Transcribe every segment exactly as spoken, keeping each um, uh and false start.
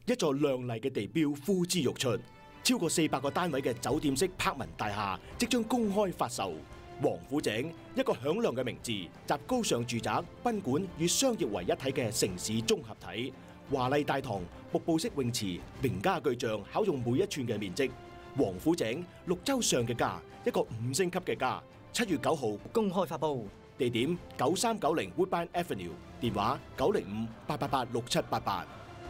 一座亮麗嘅地標呼之欲出，超過四百個單位嘅酒店式柏文大廈即將公開發售。王府井，一個響亮嘅名字，集高尚住宅、賓館與商業為一體嘅城市綜合體。華麗大堂、瀑布式泳池、名家巨匠巧用每一寸嘅面積。王府井，綠洲上嘅家，一個五星級嘅家。七月九號公開發布， 地點九三九零 Woodbine Avenue， 電話九零五八八八六七八八。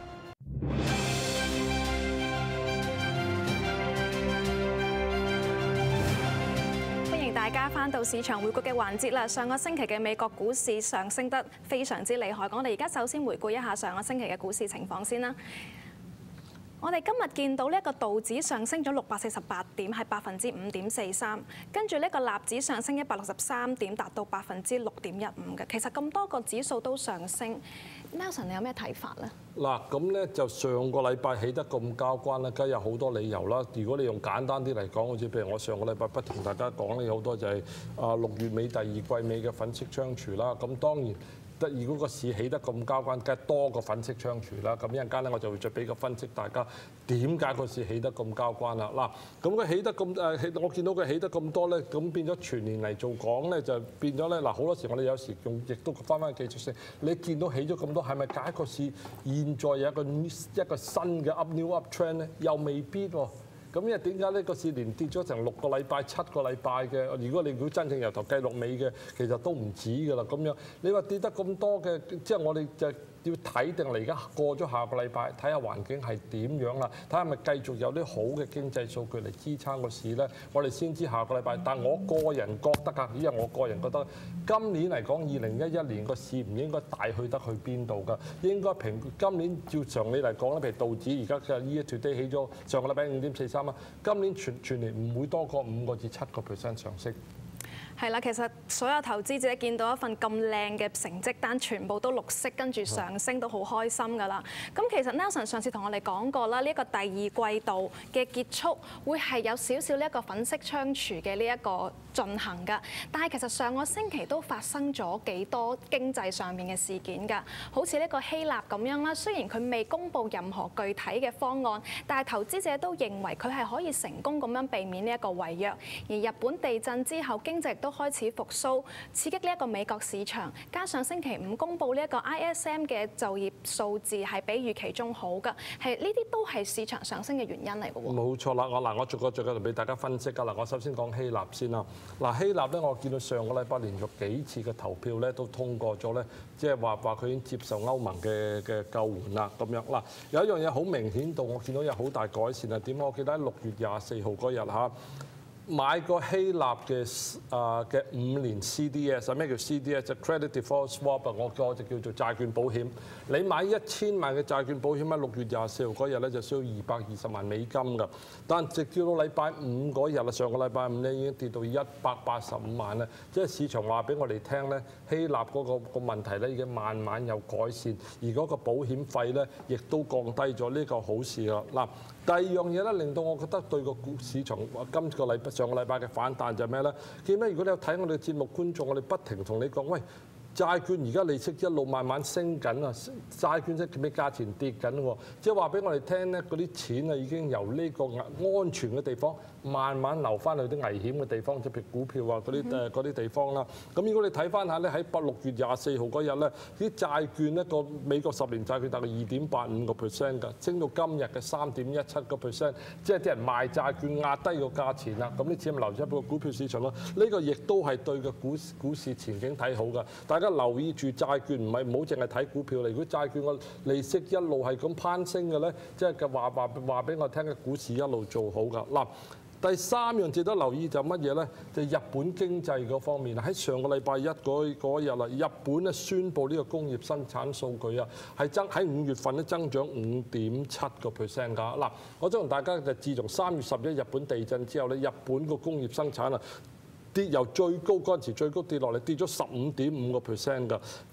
大家翻到市場回顧嘅環節啦。上個星期嘅美國股市上升得非常之厲害。我哋而家首先回顧一下上個星期嘅股市情況先啦。我哋今日見到呢一個道指上升咗六百四十八點，係百分之五點四三。跟住呢個納指上升一百六十三點，達到百分之六點一五嘅。其實咁多個指數都上升。Nelson， 你有咩睇法咧？ 嗱，咁咧就上個禮拜起得咁交關咧，梗係有好多理由啦。如果你用簡單啲嚟講，好似譬如我上個禮拜不同大家講咧，有好多就係啊六月尾第二季尾嘅粉飾櫥窗啦。咁當然，如果個市起得咁交關，梗係多個粉飾櫥窗啦。咁一陣間咧，我就會再俾個分析大家點解個市起得咁交關啦。嗱，咁佢起得咁誒，我見到佢起得咁多咧，咁變咗全年嚟做講咧，就變咗咧嗱，好多時我哋有時用亦都翻翻技術性，你見到起咗咁多，係咪解個市現在有一個一個新嘅 up new up trend 咧？又未必喎。咁因為點解呢個市連跌咗成六個禮拜、七個禮拜嘅？如果你如果真正由頭計落尾嘅，其實都唔止㗎啦。咁樣你話跌得咁多嘅，即係我哋就要睇定嚟。而家過咗下個禮拜，睇下環境係點樣啦，睇下係咪繼續有啲好嘅經濟數據嚟支撐個市咧，我哋先知下個禮拜。但我個人覺得啊，因為我個人覺得今年嚟講，二零一一年個市唔應該大去得去邊度㗎，應該平今年照常理嚟講咧，譬如道指而家嘅 year to date 起咗上個禮拜五點四三啊，今年全全年唔會多過五個至七個 percent 上升。 係啦，其實所有投資者見到一份咁靚嘅成績單，全部都綠色，跟住上升都好開心㗎啦。咁其實 Nelson 上次同我哋講過啦，呢一個第二季度嘅結束會係有少少呢一個粉飾櫥窗嘅呢一個進行㗎。但係其實上個星期都發生咗幾多經濟上面嘅事件㗎，好似呢個希臘咁樣啦。雖然佢未公布任何具體嘅方案，但係投資者都認為佢係可以成功咁樣避免呢一個違約。而日本地震之後，經濟亦都開始復甦，刺激呢一個美國市場，加上星期五公布呢一個 I S M 嘅就業數字係比預期中好㗎，係呢啲都係市場上升嘅原因嚟㗎喎。 冇錯啦，我嗱我逐個逐個就俾大家分析㗎啦。我首先講希臘先啦。嗱，希臘咧，我見到上個禮拜連續幾次嘅投票咧都通過咗咧，即係話話佢已經接受歐盟嘅嘅救援啦咁樣。嗱，有一樣嘢好明顯到，我見到有好大改善啊。點解？我記得喺六月廿四號嗰日嚇。買個希臘嘅啊嘅五年 C D S， 咩叫 C D S？ 就 Credit Default Swap， 我我就叫做債券保險。你買一千萬嘅債券保險喺六月廿四號嗰日咧，就需要二百二十萬美金㗎。但直至到禮拜五嗰日啦，上個禮拜五咧已經跌到一百八十五萬啦。即係市場話俾我哋聽咧，希臘嗰個個問題咧已經慢慢有改善，而嗰個保險費咧亦都降低咗，呢個好事啦。嗱，第二樣嘢咧令到我覺得對個股市場今個禮拜上個禮拜嘅反彈就係咩咧？見咩？如果你有睇我哋節目觀眾，我哋不停同你講，喂，債券而家利息一路慢慢升緊啊，債券即係咩價錢跌緊喎？即係話俾我哋聽咧，嗰啲錢啊已經由呢個安全嘅地方慢慢流翻去啲危險嘅地方，即係譬如股票啊嗰啲誒嗰啲地方啦。咁如果你睇翻下咧，喺八六月廿四號嗰日咧，啲債券咧個美國十年債券大概二點八五個 percent 㗎，升到今日嘅三點一七個 percent， 即係啲人賣債券壓低個價錢啦。咁啲錢咪流咗入個股票市場咯。呢個亦都係對個股股市前景睇好㗎。大家留意住債券，唔係唔好淨係睇股票嚟。如果債券個利息一路係咁攀升嘅咧，即係嘅話話話俾我聽嘅股市一路做好㗎。嗱，第三樣值得留意就乜嘢咧？就係日本經濟嗰方面。喺上個禮拜一嗰嗰日啦，日本咧宣布呢個工業生產數據啊，係增喺五月份咧增長五點七個 percent 㗎。嗱，我想同大家就自從三月十一日本地震之後咧，日本個工業生產啊，跌由最高嗰陣時最高跌落嚟，跌咗十五點五個 percent 㗎。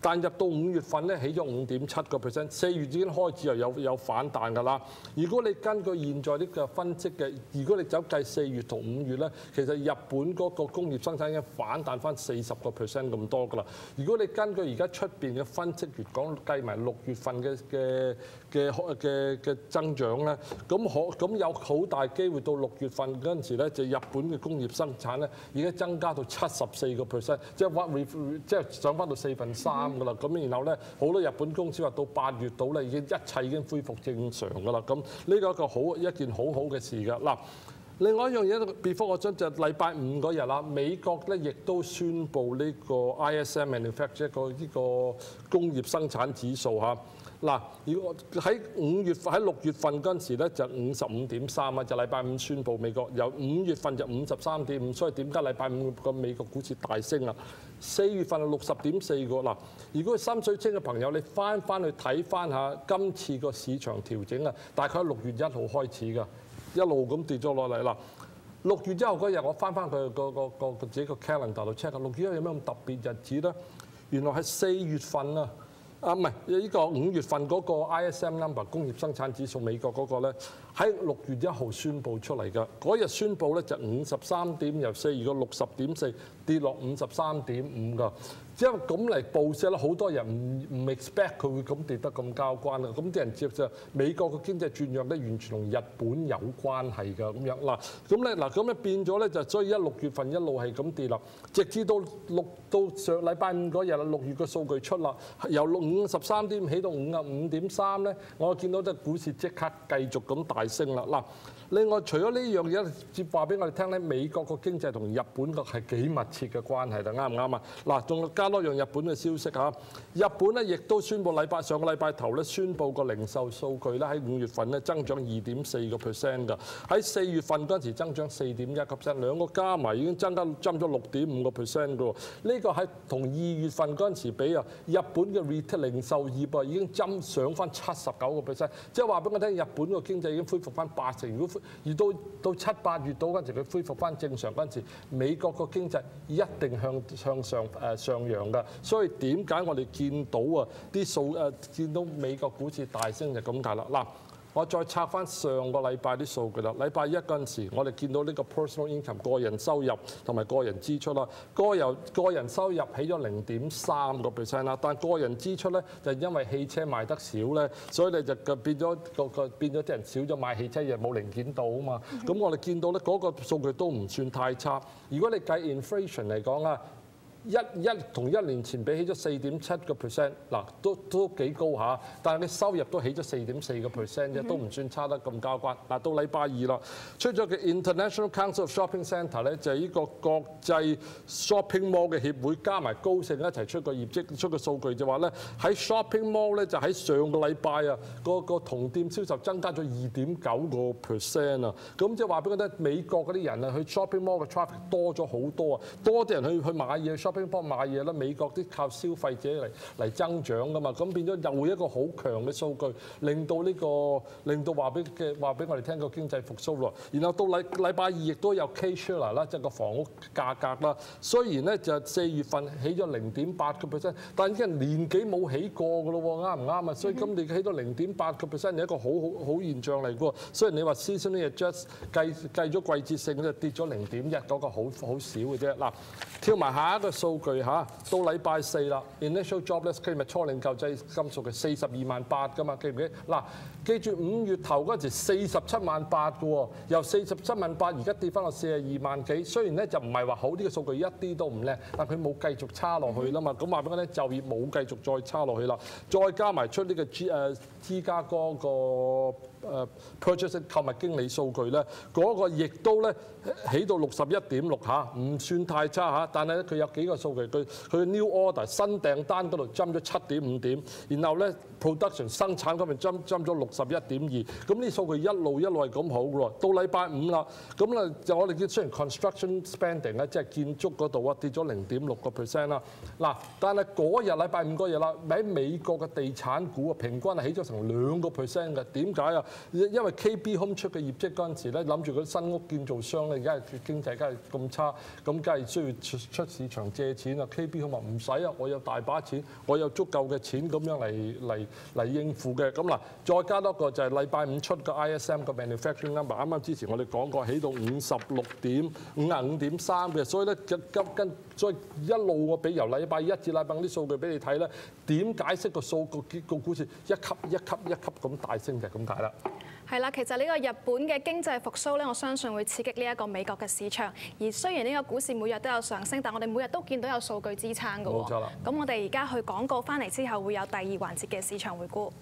但入到五月份咧起咗五點七個 percent， 四月已經開始又有有反彈㗎啦。如果你根據現在呢個分析嘅，如果你走計四月同五月咧，其實日本嗰個工業生產已經反彈翻四十個 percent 咁多㗎啦。如果你根據而家出邊嘅分析員講計埋六月份嘅嘅嘅嘅嘅增長咧，咁可咁有好大機會到六月份嗰陣時咧，就日本嘅工業生產咧已經增加到七十四個 percent， 即係話即係上翻到四分三㗎啦。咁然後咧，好多日本公司話到八月度咧已經一切已經恢復正常㗎啦。咁呢個一個好一件好好嘅事㗎嗱。另外一樣嘢，before 我將就禮拜五嗰日啦，美國咧亦都宣布呢個 I S M manufacture 個呢個工業生產指數嚇。嗱，如果喺五月喺六月份嗰陣時咧就五十五點三啊，就禮拜五宣布美國由五月份就五十三點五，所以點解禮拜五個美國股市大升啊？四月份係六十點四個嗱，如果心水清嘅朋友，你翻翻去睇翻下今次個市場調整啊，大概喺六月一號開始㗎。一路咁跌咗落嚟啦。六月一號嗰日，我翻翻佢個個個自己個 calendar 度 check 下，六月一號有咩咁特別日子咧？原來係四月份啊，啊唔係呢個五月份嗰個 I S M number 工業生產指數美國嗰個咧，喺六月一號宣佈出嚟㗎。嗰日宣佈咧就五十三點，由四月個六十點四跌落五十三點五㗎。因為咁嚟報銷咧，好多人唔唔 expect 佢會咁跌得咁交關啊！咁啲人接就美國嘅經濟轉弱咧，完全同日本有關係㗎咁樣嗱。咁咧嗱，咁咧變咗咧就所以一六月份一路係咁跌啦，直至到六到上禮拜五嗰日啦，六月嘅數據出啦，由六五十三點起到五十五點三咧，我見到隻股市即刻繼續咁大升啦嗱。另外，除咗呢樣嘢，接話俾我哋聽咧，美國個經濟同日本個係幾密切嘅關係啦，啱唔啱啊？嗱，仲加多樣日本嘅消息嚇。日本咧亦都宣布禮拜上個禮拜頭咧宣布個零售數據咧喺五月份咧增長二點四個 percent 㗎，喺四月份嗰陣時增長四點一個 percent， 兩個加埋已經增加增咗六點五個 percent 㗎喎。呢個係同二月份嗰陣時比啊，日本嘅 retail 零售業啊已經增上翻七十九個 percent， 即係話俾我聽，日本個經濟已經恢復翻八成。如果而到到七八月到嗰陣時，佢恢復翻正常嗰陣時，美國個經濟一定向向上誒上揚㗎。所以點解我哋見到啊啲數誒見到美國股市大升就咁解啦嗱。我再拆翻上個禮拜啲數據啦。禮拜一嗰陣時，我哋見到呢個 personal income 個人收入同埋個人支出啦。個人個人收入起咗零點三個 percent 啦，但個人支出咧就因為汽車賣得少咧，所以你就變咗個個變咗啲人少咗買汽車，又冇零件到啊嘛。咁我哋見到咧嗰個數據都唔算太差。如果你計 inflation 嚟講啊，一一同一年前比起咗四點七個 percent， 嗱都都幾高下，但係你收入都起咗四點四個 percent 啫，都唔算差得咁交關。嗱到禮拜二啦，出咗嘅 International Council of Shopping Centre 咧，就係呢個國際 shopping mall 嘅協會加埋高盛一齊出個業績出個數據就話咧，喺 shopping mall 咧就喺上個禮拜啊，個個同店銷售增加咗二點九個 percent 啊，咁即係話俾我聽，美國嗰啲人啊去 shopping mall 嘅 traffic 多咗好多啊，多啲人去去買嘢 shopping。幫買嘢啦，美國啲靠消費者嚟嚟增長㗎嘛，咁變咗又一個好強嘅數據，令到呢個令到話俾嘅話俾我哋聽個經濟復甦咯。然後到禮禮拜二亦都有 Case-Shiller 啦，即係個房屋價格啦。雖然咧就四月份起咗零點八個 percent， 但已經年幾冇起過㗎咯喎，啱唔啱啊？所以今年起到零點八個 percent 係一個好好好現象嚟㗎喎。雖然你話 seasonally adjust 計計咗季節性咧跌咗零點一，嗰個好好少嘅啫。嗱，跳埋下一個數據嚇，到禮拜四啦 ，initial jobless claim 咪初領救濟金數嘅四十二萬八㗎嘛，記唔記？嗱，記住五月頭嗰陣時四十七萬八㗎喎，由四十七萬八而家跌翻落四十二萬幾。雖然咧就唔係話好，呢個數據一啲都唔靚，但佢冇繼續差落去啦嘛。咁話俾我聽，就業冇繼續再差落去啦。再加埋出呢個 G 誒芝加哥個誒 purchasing 購物經理數據咧，嗰個亦都咧起到六十一點六嚇，唔算太差嚇。但係咧佢有幾個數據，佢佢 new order 新訂單嗰度增咗七點五點，然後咧 production 生產嗰邊增增咗六十一點二。咁呢數據一路一路係咁好嘅喎。到禮拜五啦，咁咧就我哋見雖然 construction spending 咧即係建築嗰度啊跌咗零點六個 percent 啦。嗱，但係嗰日禮拜五嗰日啦，喺美國嘅地產股啊平均係起咗成兩個 percent 嘅。點解啊？因為 K B Home 出嘅業績嗰陣時咧，諗住嗰啲新屋建造商咧，而家係經濟梗係咁差，咁梗係需要出出市場借借錢啊 ，K B 佢話唔使啊，我有大把錢，我有足夠嘅錢咁樣嚟嚟嚟應付嘅。咁嗱，再加多個就係禮拜五出嘅 I S M 個 manufacturing number，啱啱之前我哋講過起到五十六點五啊五點三嘅，所以咧跟跟所以一路我俾由禮拜一至禮拜五啲數據俾你睇咧，點解釋個數個結個股市一級一級一級咁大升就係咁解啦。 係啦，其實呢個日本嘅經濟復甦咧，我相信會刺激呢一個美國嘅市場。而雖然呢個股市每日都有上升，但我哋每日都見到有數據支撐㗎喎。 冇錯啦。 咁我哋而家去廣告翻嚟之後，會有第二環節嘅市場回顧。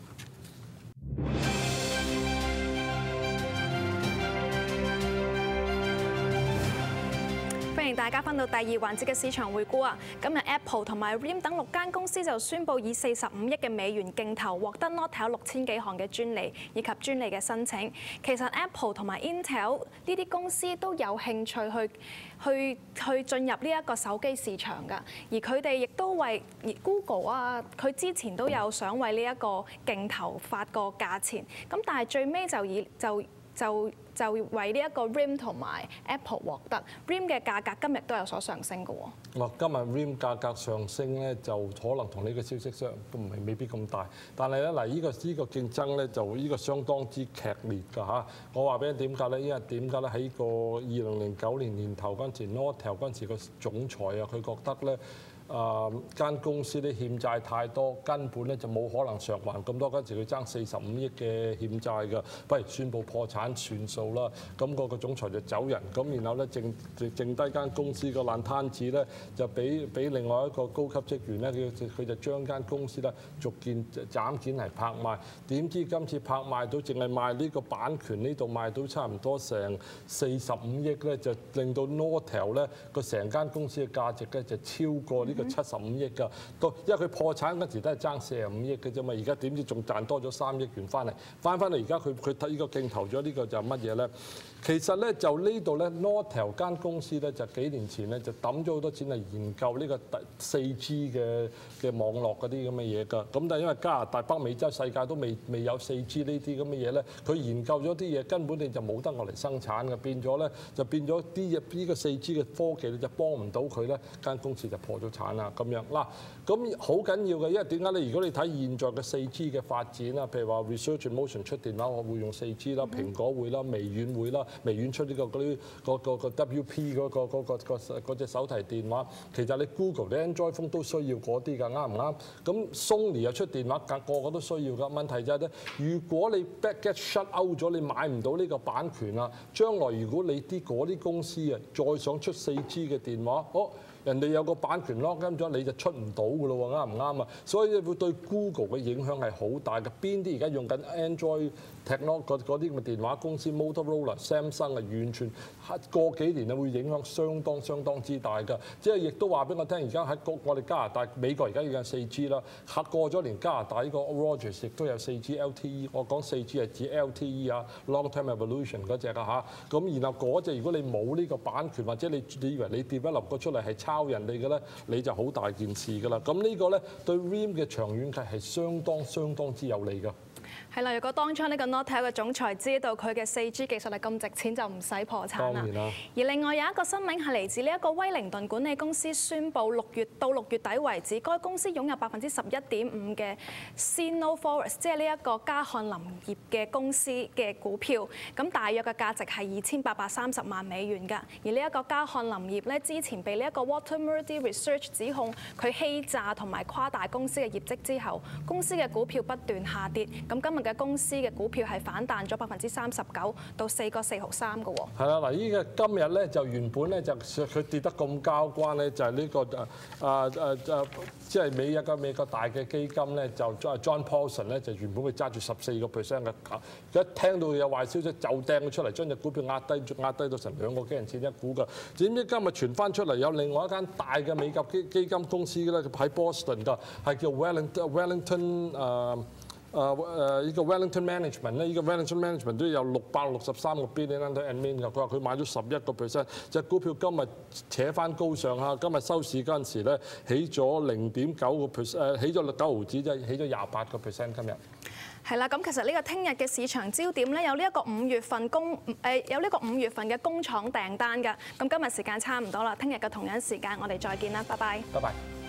歡迎大家翻到第二環節嘅市場回顧啊！今日 Apple 同埋 R I M 等六間公司就宣布以四十五億嘅美元競投獲得 Nortel 六千幾項嘅專利以及專利嘅申請。其實 Apple 同埋 Intel 呢啲公司都有興趣去去去進入呢一個手機市場㗎，而佢哋亦都為 Google 啊，佢之前都有想為呢一個競投發個價錢，咁但係最尾就以就就就為呢一個 R I M 同埋 Apple 獲得 R I M 嘅價格今日都有所上升㗎喎。 嗱，今日 R I M 價格上升咧，就可能同呢個消息相都唔係未必咁大，但係咧嗱，呢個呢個競爭咧就呢個相當之劇烈㗎嚇。我話俾你點解咧？因為點解咧？喺個二零零九年年頭嗰陣時 ，Nortel 嗰陣時個總裁啊，佢覺得咧。啊間公司啲欠債太多，根本咧就冇可能償還咁多。嗰陣時佢爭四十五億嘅欠債㗎，不如宣布破產算數啦。咁個個總裁就走人，咁然後咧剩剩低間公司個爛攤子咧，就俾俾另外一個高級職員咧，佢佢就將間公司咧逐件斬件嚟拍賣。點知今次拍賣到淨係賣呢個版權呢度賣到差唔多成四十五億咧，就令到 Nortel 咧個成間公司嘅價值咧就超過呢個七十五億㗎，到因為佢破產嗰時都係爭四十五億嘅啫嘛，而家點知仲賺多咗三億元翻嚟，翻翻嚟而家佢佢睇呢個競投咗呢個就係乜嘢咧？其實咧就呢度咧 Nortel 間公司咧就幾年前咧就抌咗好多錢嚟研究呢個第四 G 嘅嘅網絡嗰啲咁嘅嘢㗎，咁但係因為加拿大、北美洲世界都未未有四 G 呢啲咁嘅嘢咧，佢研究咗啲嘢根本你就冇得我嚟生產嘅，變咗咧就變咗啲嘢呢個四 G 嘅科技咧就幫唔到佢咧，間公司就破咗產啦咁樣嗱，咁好緊要嘅，因為點解咧？如果你睇現在嘅四 G 嘅發展啊，譬如話 Research in Motion 出電話，我會用四 G 啦，蘋果會啦，微軟會啦。微軟出呢個嗰啲個個個 W P 嗰個嗰個個嗰隻手提電話，其實你 Google 你 Android phone 都需要嗰啲㗎，啱唔啱？咁 Sony 又出電話，個個都需要㗎。問題就係咧，如果你 back get shut out 咗，你買唔到呢個版權啊，將來如果你啲嗰啲公司啊，再想出四 G 嘅電話，哦。人哋有個版權 lock 咗，你就出唔到㗎咯喎，啱唔啱啊？所以會對 Google 嘅影響係好大嘅。邊啲而家用緊 Android Technology 嗰啲咁嘅電話公司 Motorola、Samsung 啊，完全過幾年啊會影響相當相當之大㗎。即係亦都話俾我聽，而家喺我哋加拿大、美國而家要有四 G 啦。嚇過咗年加拿大呢個 Rogers 亦都有四 G L T E。我講四 G 係指 L T E 啊 ，Long Term Evolution 嗰隻啊嚇。咁然後嗰隻如果你冇呢個版權，或者你你以為你 develop 個出嚟係抄人哋嘅咧，你就好大件事㗎啦。咁呢個咧對 R I M 嘅長遠計係相當相當之有利㗎。 係啦，如果當初呢個 Nortel 嘅總裁知道佢嘅四 G 技術係咁值錢，就唔使破產啦。當然啦。而另外有一個新聞係嚟自呢一個威靈頓管理公司宣布，六月到六月底為止，該公司擁有百分之十一點五嘅 Sino Forest， 即係呢一個嘉漢林業嘅公司嘅股票。咁大約嘅價值係二千八百三十萬美元㗎。而呢一個嘉漢林業咧，之前被呢一個 Watermurdy Research 指控佢欺詐同埋誇大公司嘅業績之後，公司嘅股票不斷下跌。咁今日嘅公司嘅股票係反彈咗百分之三十九到四個四毫三嘅喎。係啦， 嗱，依個今日咧就原本咧就佢跌得咁交關咧，就係呢個誒誒誒誒，即係美一個美國大嘅基金咧，就 John Paulson 咧就原本佢揸住十四個 percent 嘅，一聽到有壞消息就掟佢出嚟，將隻股票壓低壓低到成兩個幾銀錢一股㗎。點知今日傳翻出嚟有另外一間大嘅美國基基金公司咧，喺 Boston 㗎，係叫 Wellington Wellington 誒。誒誒呢個 Wellington Management 咧，呢個 Wellington Management 都有六百六十三個 billion under admin 㗎。佢話佢買咗十一個 percent， 隻股票今日扯翻高上下，今日收市嗰陣時咧起咗零點九個 percent， 誒起咗九毫子，即係起咗廿八個 percent 今日。 係啦，咁其實呢個聽日嘅市場焦點咧，有呢一個五月份工誒有呢個五月份嘅工廠訂單㗎。咁今日時間差唔多啦，聽日嘅同樣時間我哋再見啦，拜拜。 拜拜。